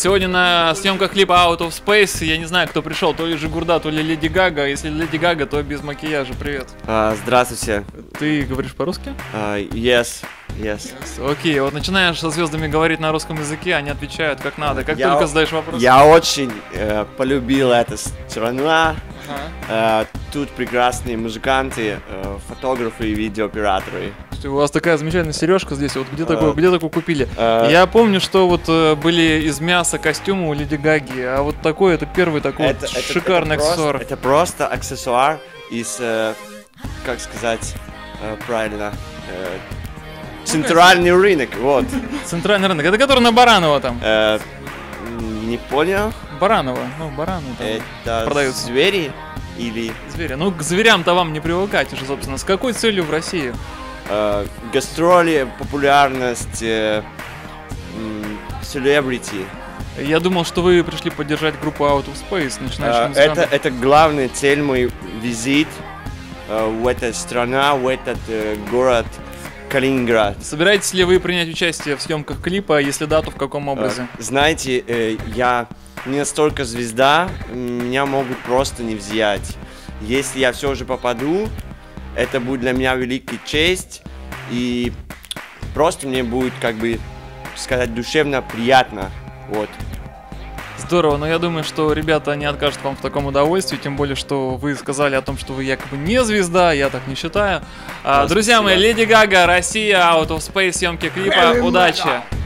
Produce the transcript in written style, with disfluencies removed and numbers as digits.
Сегодня на съемках клипа Out of Space, я не знаю, кто пришел, то ли Жигурда, то ли Леди Гага. Если Леди Гага, то без макияжа. Привет. Здравствуйте. Ты говоришь по-русски? Yes. Окей, вот начинаешь со звездами говорить на русском языке, они отвечают как надо. Как только задаешь вопрос. Я очень полюбил эту страну. Тут прекрасные музыканты, фотографы и видеооператоры. У вас такая замечательная сережка здесь. Вот где такую купили? Я помню, что вот были из мяса костюмы у Леди Гаги, а вот такой это первый такой шикарный аксессуар. Это просто аксессуар из, как сказать правильно, центральный рынок, вот. Центральный рынок. Это который на Баранова там? Не понял. Баранова, Бараны там это продаются. Звери или... Звери. Ну, к зверям-то вам не привыкать уже, собственно. С какой целью в России? Гастроли, популярность, селебрити. Я думал, что вы пришли поддержать группу Out of Space, начинающих музыкантов. Это главная цель мой визит в эту страну, в этот город Калининград. Собираетесь ли вы принять участие в съемках клипа, если да, то в каком образе? Знаете, я не настолько звезда, меня могут просто не взять. Если я все же попаду, это будет для меня великая честь, и просто мне будет, как бы сказать, душевно приятно, вот. Здорово, но я думаю, что ребята не откажут вам в таком удовольствии, тем более, что вы сказали о том, что вы якобы не звезда, я так не считаю. Друзья мои, Леди Гага, Россия, Out of Space, съемки клипа, удачи!